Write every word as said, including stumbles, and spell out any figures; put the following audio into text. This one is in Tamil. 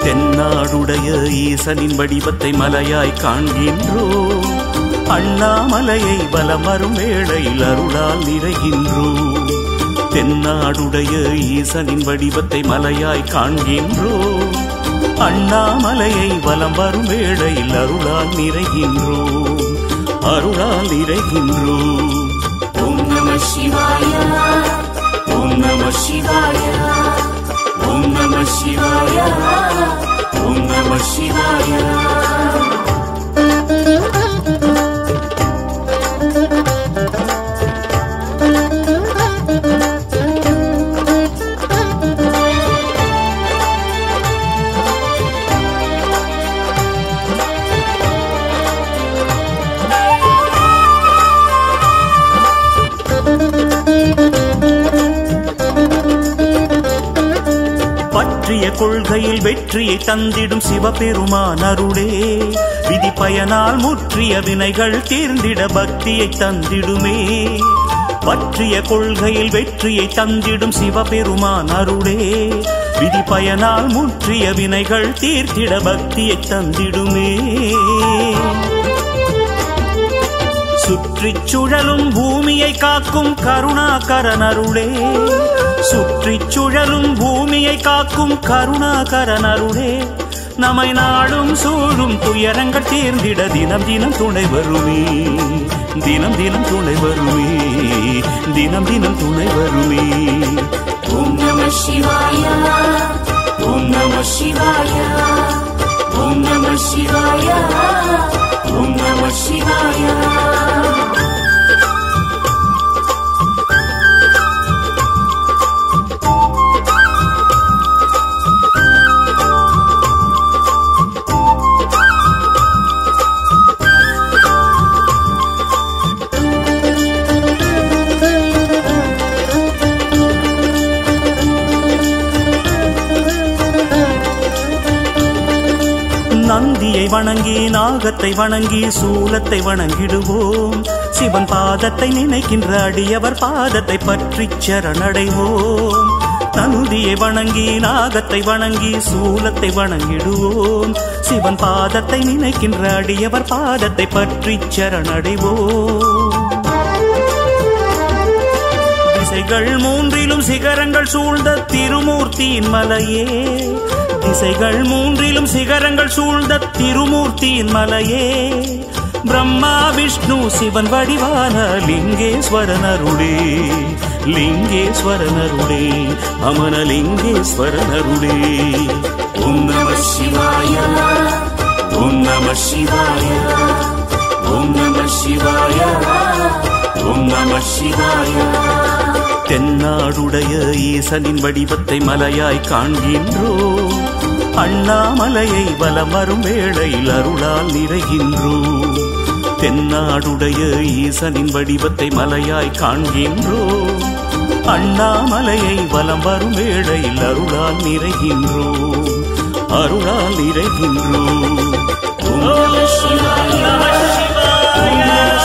தென்னாடுடைய ஈசனின் வடிவத்தை மலையாய் காண்கின்றோம். அண்ணாமலையை வலம் வரும் வேளையில் அருளால் நிறைகின்றோம். தென்னாடுடைய ஈசனின் வடிவத்தை மலையாய் காண்கின்றோம். அண்ணாமலையை வலம் வரும் வேளையில் அருளால் நிறைகின்றோம். அருளால் நிறைகின்றோம். ஓம் நம சிவாய, ஓம் நம சிவாய, ஓம் நம சிவாய, ஓம் நம சிவாய. பற்றிய கொள்கையில் வெற்றியை தந்திடும் சிவபெருமான் அருளே, விதி பயனால் முற்றிய வினைகள் தீர்ந்திட பக்தியை தந்திடுமே. பற்றிய கொள்கையில் வெற்றியை தந்திடும் சிவபெருமான் அருளே, விதி பயனால் முற்றிய வினைகள் தீர்த்திட பக்தியை தந்திடுமே. சுற்றிச் சுழலும் பூமியை காக்கும் கருணாகரன் அருளே, சுற்றிச் சுழலும் பூமியை காக்கும் கருணாகரன் அருளே, நம்மை நாடும் சூழும் துயரங்கள் தீர்ந்திட தினம் தினம் துணை வருமே. தினம் தினம் துணை வருமே. தினம் தினம் துணை வருமே. ஓம் நம சிவாய, ஓம் நம சிவாய, ஓம் நம சிவாய, ஓம் நம சிவாய. நந்தியை வணங்கி நாகத்தை வணங்கி சூலத்தை வணங்கிடுவோம். சிவன் பாதத்தை நினைக்கின்ற அடியவர் பாதத்தை பற்றி சரணடைவோம். நந்தியை வணங்கி நாகத்தை வணங்கி சூலத்தை வணங்கிடுவோம். சிவன் பாதத்தை நினைக்கின்ற அடியவர் பாதத்தை பற்றி சரணடைவோம். திசைகள் மூன்றிலும் சிகரங்கள் சூழ்ந்த திருமூர்த்தியின் மலையே, திசைகள் மூன்றிலும் சிகரங்கள் சூழ்ந்த திருமூர்த்தியின் மலையே, பிரம்மா விஷ்ணு சிவன் வடிவான லிங்கேஸ்வரன் அருளே, லிங்கேஸ்வரன் அருளே, அமன லிங்கேஸ்வரன் அருளே. ஓம் நம சிவாய, ஓம் நம சிவாய, ஓம் நம சிவாய, ஓம் நம சிவாய. தென்னாடுடைய ஈசனின் வடிவத்தை மலையாய் காண்கின்றோம். அண்ணாமலையை வலம் வரும் வேளையில் அருளால் நிறைகின்றோம். தென்னாடுடைய ஈசனின் வடிவத்தை மலையாய் காண்கின்றோம். அண்ணாமலையை வலம் வரும் வேளையில் அருளால் நிறைகின்றோம். அருளால் நிறைகின்றோம். ஓம் நம சிவாய, ஓம் நம